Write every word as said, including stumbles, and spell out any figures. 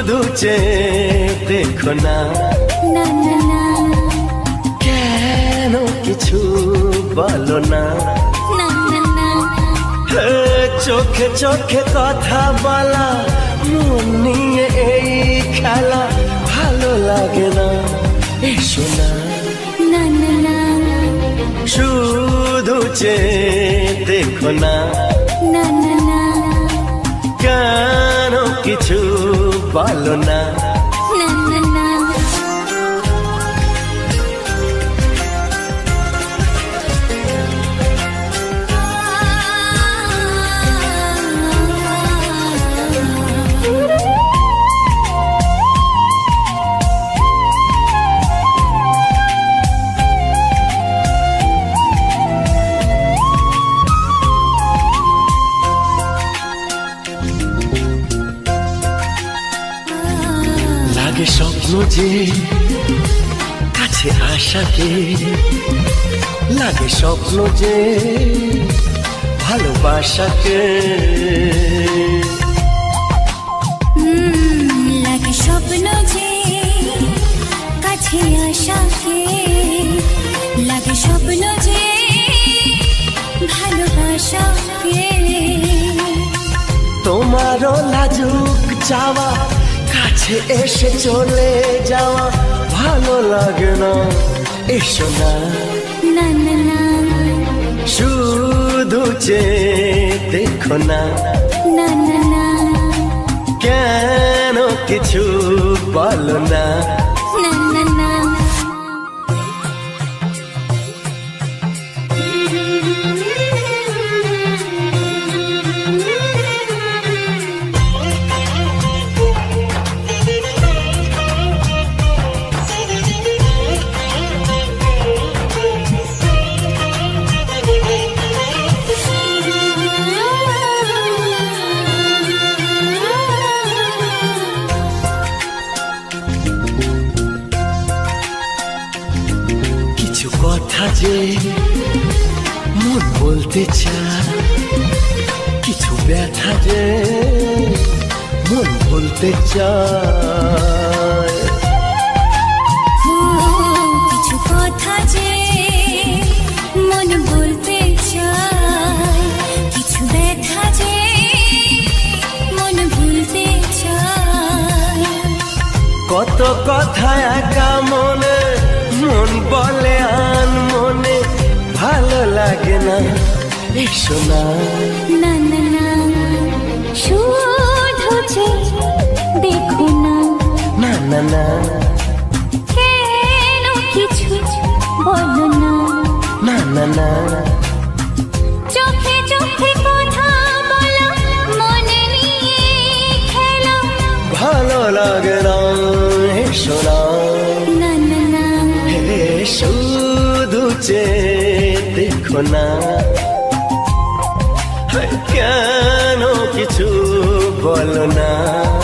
শুধু চেয়ে দেখো না, না না না, কেন কিছু বলো না, না না না, চোখে চোখে কথা বলা, মন নিয়ে এই খেলা ভালো লাগে না, এসো না, না না না, শুধু চেয়ে দেখো না, না না না, কেন কিছু বলো না, না না না। লাগে স্বপ্ন যে কাছে আসাকে, লাগে স্বপ্ন যে ভালোবাসাকে, লাগে স্বপ্ন যে কাছে আসাকে, লাগে স্বপ্ন যে ভালোবাসাকে। তোমারও লাজুক চাওয়া, কাছে এসে চলে যাওয়া ভালো লাগে না, এসো না, না না না, শুধু চেয়ে দেখো না, না না না, কেন কিছু বলো না, না না না। কথা যে মন বলতে চায়, কিছু ব্যথা যে মন বলতে চায়, কিছু কথা যে মন বলতে চায়, কিছু ব্যথা যে মন ভুলতে চায়। কত কথা একা মনে, মন বলে আন মনে ভালো লাগে না, এসো না, না না না, শুধু যে দেখো না, না না না, কেন কিছু বলো না, না না না, চোখে চোখে কথা বলো, মনে নিয়ে খেলো ভালো লাগে না, এসো না, না না না, শুধু চেয়ে দেখো না, কেন কিছু বলো না।